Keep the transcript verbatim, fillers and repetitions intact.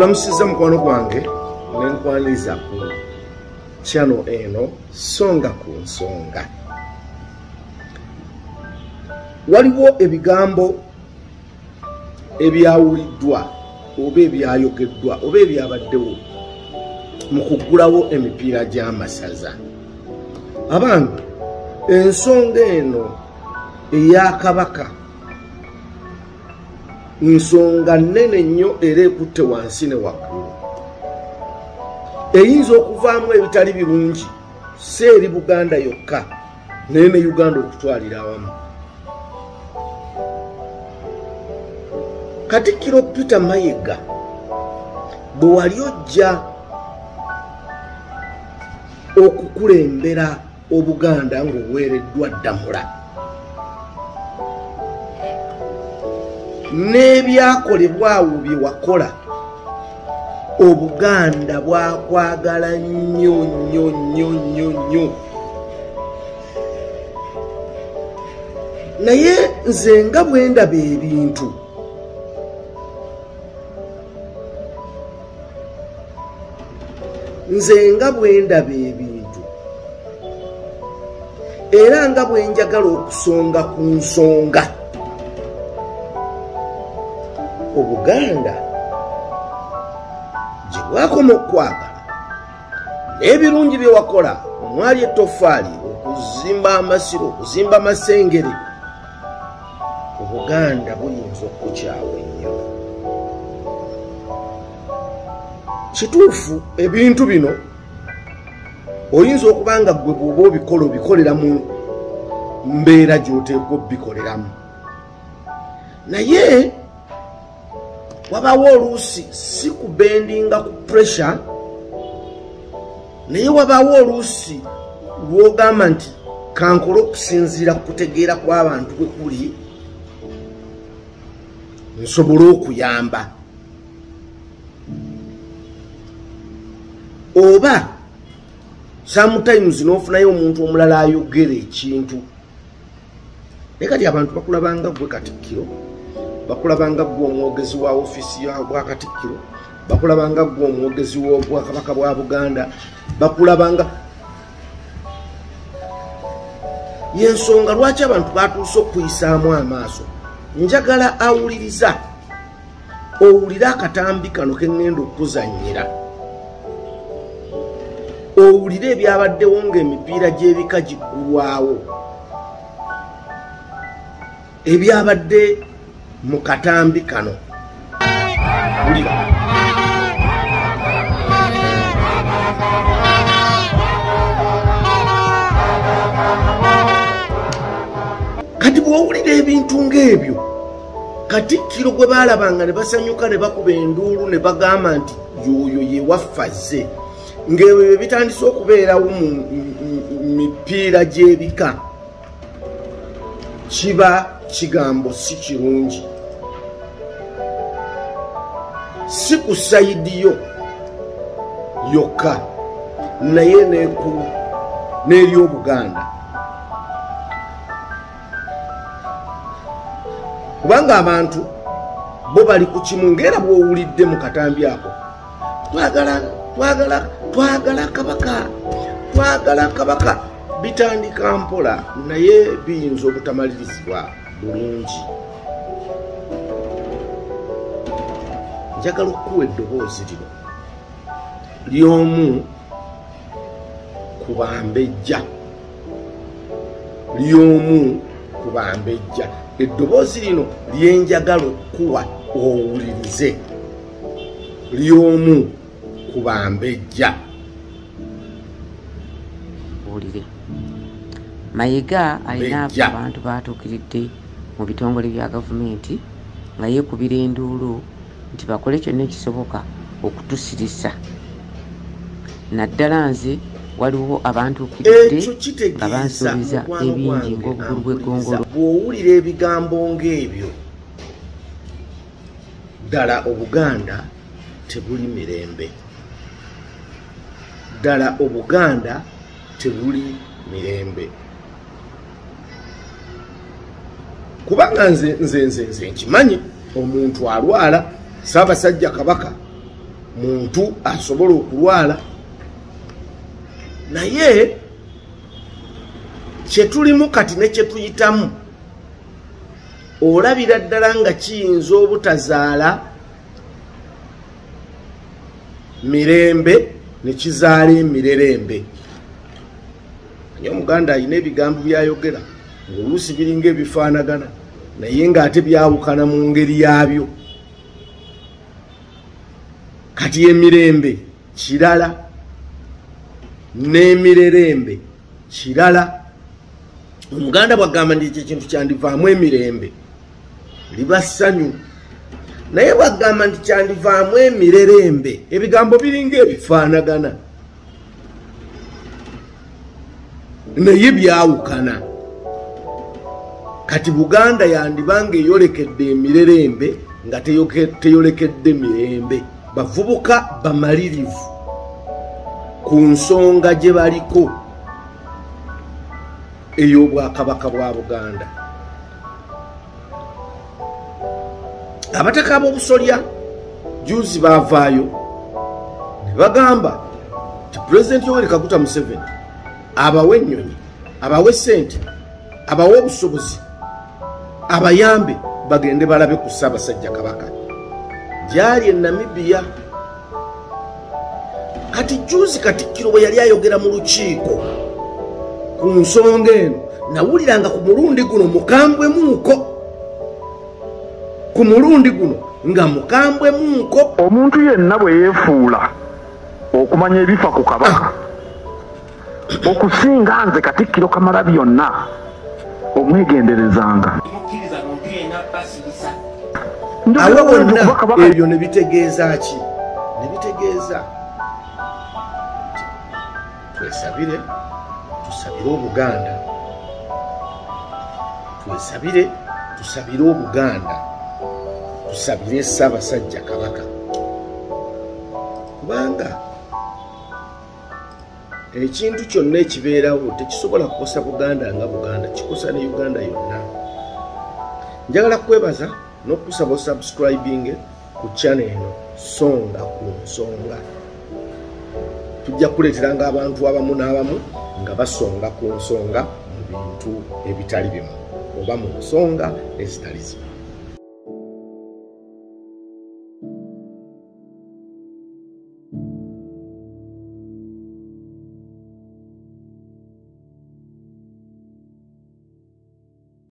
nkulamusiza mukwano gwange nenkwaniriza ku channel eno Songa ku Nsonga. Waliwo ebigambo ebyawuliddwa oba ebyayogeddwa oba ebyabaddewo mu kuggulawo emipiira gy'amasaza. Abantu ensonga eno eya Kabaka nsonga nnene nnyo era ekutte wansi ne waggulu, eyinza okuvaamu ebitali birungi si eri Buganda yokka naye ne Uganda okutwalira awamu. Katikkiro Peter Mayiga bwe wali ojja okukulembera Obuganda ng'oweereddwa Ddamula, n'ebyakolebwa awo bye wakola, Obuganda bwakwagala nnyo nnyo nnyo nnyo nnyo. Naye nze nga bwe ndaba ebintu nze nga bwe ndaba ebintu era nga bwe njagala okusonga ku nsonga, Obuganda gye bwakoma okwagala n'ebirungi bye wakola, omwali ettofaali, okuzimba amasiro, okuzimba amasengere, Obuganda buyinza okukyawa ennyo. Kituufu ebintu bino oyinza okuba nga gwe bw'oba obikola obikolera mu mbeera gy'oteekwa obikoleramu, naye wabawo oluusi si kubendinga ku pressure, naye wabawo oluusi lw'ogamba nti kankole okusinziira ku kutegeera kw'abantu bwe kuli nsobole okuyamba, oba sometimes n'ofunayo omuntu omulala ayogera ekintu. Naye kati abantu bakulabanga gwe Katikkiro, bakulabanga gwe omwogezi wa ofiisi bwa Katikkiro, bakulabanga gwe omwogezi w'Obwakabaka bwa Buganda, bakulabanga. Y'ensonga lwaki abantu batuuse okuyisaamu amaaso. Njagala awuliriza, owulire akatambi kano ke ŋŋenda okuzannyira, owulire ebyabaddewo ng'emipiira gy'ebika giggulwawo, ebyabadde mu katambi kano. Wulira. Kati bw'owulira ebintu ng'ebyo, Katikkiro gwe baalabanga ne basanyuka ne bakuba enduulu ne bagamba nti yoyo ye waffazze, ng'ebyo bitandise okubeerawo mu mipiira gy'ebika, kiba kigambo si kirungi, si ku sayidi yo yokka naye n'eri Obuganda. Kubanga abantu bo bali ku kimu, ng'era bw'owulidde mu katambi ako, twagala twagala twagala Kabaka, twagala Kabaka, bitandika mpola naye biyinza obutamalirizibwa bulungi. Njagala okuwa eddoboozi lino ly'omu ku bambejja, ly'omu ku bambejja. Eddoboozi lino lyenjagala okuwa owulirize, ly'omu ku bambejja. Owulire. Mayiga alina abantu batuukiridde mu bitongole bya gavumenti nga yeekubira enduulu nti bakole kyonna ekisoboka okutusirisa. Naddala nze waliwo abantuukiridde nga bansuubiza ebingi ng'obugulu bw'eggongolo. Bw'owulira ebigambo ng'ebyo, ddala Obuganda tebuli mirembe, ddala Obuganda tebuli mirembe. Kubanga nze nze nze nze nkimanyi omuntu alwala, Ssaabasajja Kabaka muntu asobola okulwala. Naye kyetulimu kati ne kyetuyitamu olabira ddala nga kiyinza obutazaala mirembe ne kizaala emirerembe. Naye Omuganda alina ebigambo byayogera ng'oluusi biringa ebifaanagana naye ng'ate byawukana mu ngeri yabyo. Kati emirembe kirala n'emirerembe kirala. Omuganda bwagamba nti ekyo ekintu kyandivaamu emirembe liba ssanyu, naye bwagamba nti kyandivaamu emirerembe ebigambo biringa ebifaanagana naye byawukana. Kati Buganda yandibanga eyolekedde emirerembe nga teyolekedde mirembe. Bavubuka bamalirivu ku nsonga gye baliko ey'obwakabaka bwa Buganda. Abataka b'obusolya juzi baavaayo ne bagamba nti Pulezidenti Yoweri Kaguta Museveni abawe ennyonyi, abawe ssente, abawe obusobozi, abayambe bagende balabe ku Ssaabasajja Kabaka gyali e Namibia. Kati juzi Katikkiro bwe yali ayogera mu lukiiko ku nsonga eno, nawuliranga ku mulundi guno mukambwe muuko, ku mulundi guno nga mukambwe muuko. Omuntu yenna bwe yeefuula okumanya ebifa ku kabaka okusinga nze Katikkiro Kamalabyonna omwegenderezanga. Abo bonna ebyo ne bitegeeza ki? Ne bitegeeza twesabire, tusabire Obuganda, twesabire, tusabire Obuganda, tusabire Ssaabasajja Kabaka, kubanga ekintu kyonna ekibeerawo tekisobola kukosa Buganda nga Buganda, kikosa ne Uganda yonna. Njagala kwebaza n'okusaba subscribing ku channel eno Songa ku Nsonga. Tujja kuleeteranga abantu abamu n'abamu nga basonga ku nsonga mu bintu ebitali bimu oba mu nsonga ezitali zimu.